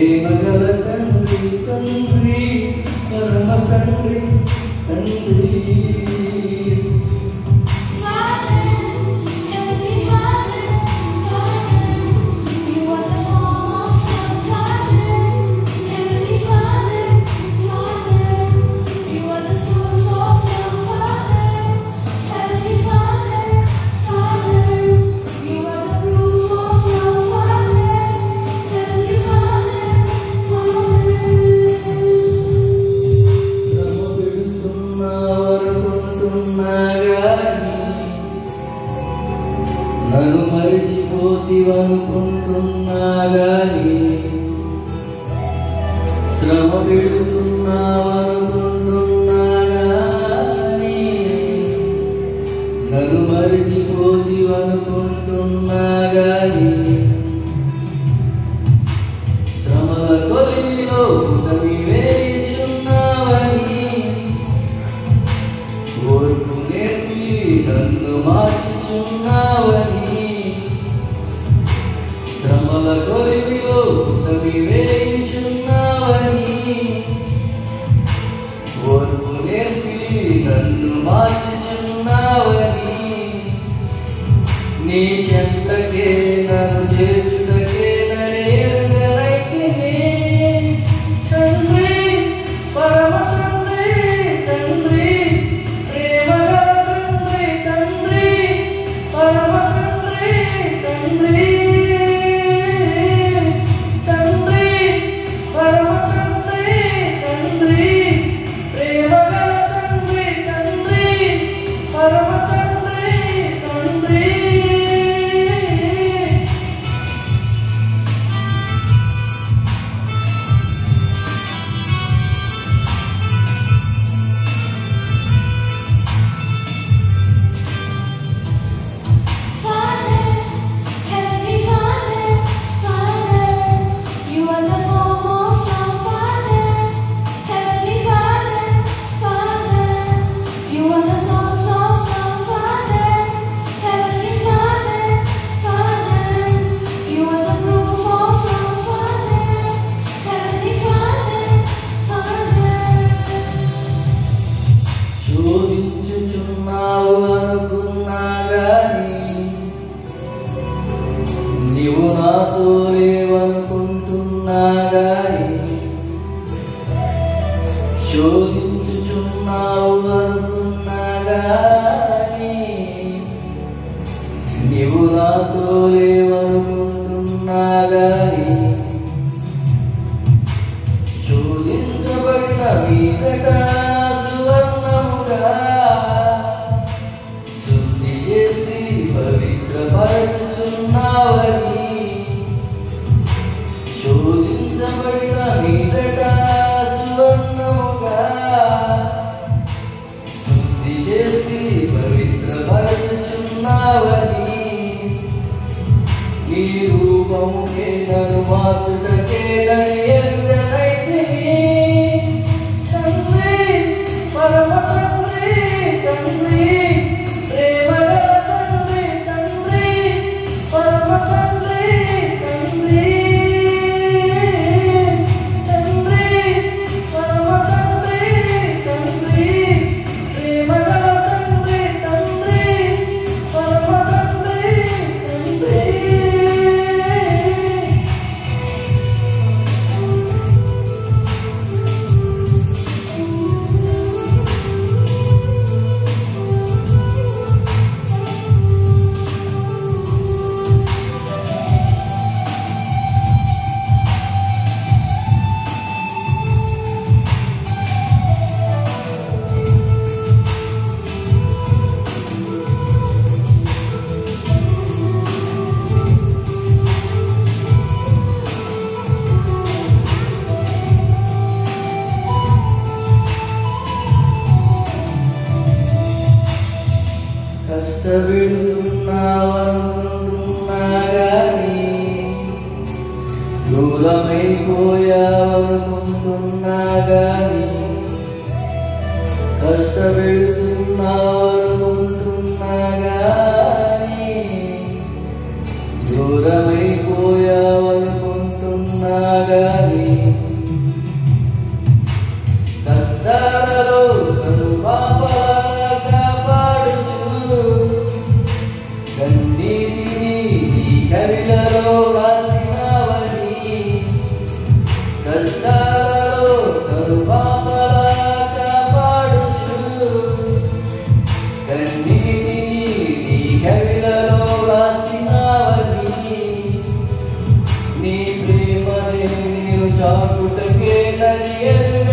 ప్రేమగల తండ్రి తండ్రి పరమ తండ్రి తండ్రి నన్ను మరిచిపోతివనుకుంటున్నా గాని శ్రమ పెడుతున్నావనుకుంటున్నా గాని నన్ను మరిచిపోతివనుకుంటున్నా గాని శ్రమల కొలిమిలో పుటమి వేయుచున్నావని ఓర్పు నేర్పి నన్ను మార్చుచున్నావని శ్రమల కొలిమిలో పుటమి వేయుచున్నావని ఓర్పు నేర్పి నన్ను మార్చుచున్నావని నీ చెంతకే నన్ను చేర్చుటకే ననేరుగనైతిని తండ్రి పరమ తండ్రి తండ్రి ప్రేమగల తండ్రి తండ్రి పరమ తండ్రి తండ్రి శోధించుచున్నావు అనుకున్నా గాని నీవు నాతో లేవనుకుంటున్నా గాని శోధించుచున్నావు అనుకున్నా గాని నీవు నాతో లేవనుకుంటున్నా గాని శోధించబడిన మీదట శుద్ధి చేసి పవిత్రపరచుచున్నావని శోధించబడిన మీదట సువర్ణముగా శుద్ధి చేసి పవిత్రపరచుచున్నావని నీ రూపముకే నన్ను మార్చుటకే ననేరుగనైతిని తండ్రి పరమ తండ్రి తండ్రి ప్రేమగల తండ్రి తండ్రి పరమ తండ్రి తండ్రి తండ్రి పరమ తండ్రి తండ్రి ప్రేమగల తండ్రి తండ్రి పరమ తండ్రి తండ్రి కష్టపెడుతున్నావనుకుంటున్నా గాని దూరమైపోయావనుకుంటున్నా గాని కష్టపెడుతున్నావనుకుంటున్నా గాని దూరమైపోయావనుకుంటున్నా గాని నీ ప్రేమనే నేను చాటుటకే నన్ను